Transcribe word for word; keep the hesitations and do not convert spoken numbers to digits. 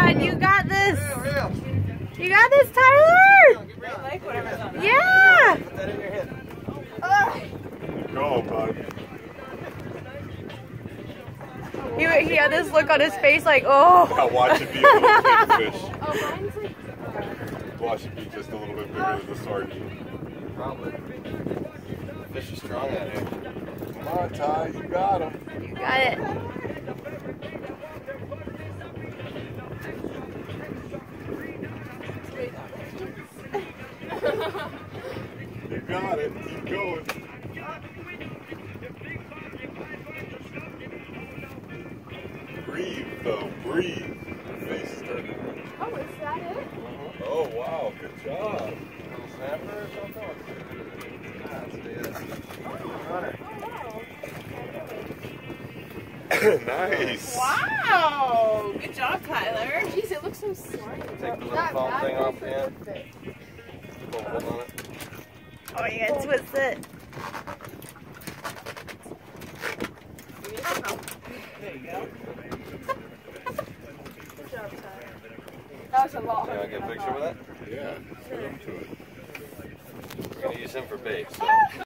on, you got this. You got this, Tyler. Yeah. Put that in your head. Go, bud. He, he had this look on his face like, oh. I'll watch it be a little big fish. Watch it be just a little bit bigger than the sardine. Probably. The fish is strong out here. Come on, Ty, you got him. You got it. You got it. Keep going. Breathe, though. Breathe. Your face is turning. Oh, is that it? Oh, wow. Good job. Snapper or something? Ah, it's the uh, runner. Nice. Wow! Good job, Tyler. Jeez, it looks so slimy. Take the little foam thing off the end. Pull hold on it. Oh, you gotta twist it. There you go. Good job, Tyler. That was a lot You harder want to get a than I picture thought. with it? Yeah, put him to it. We're going to use him for bait. So.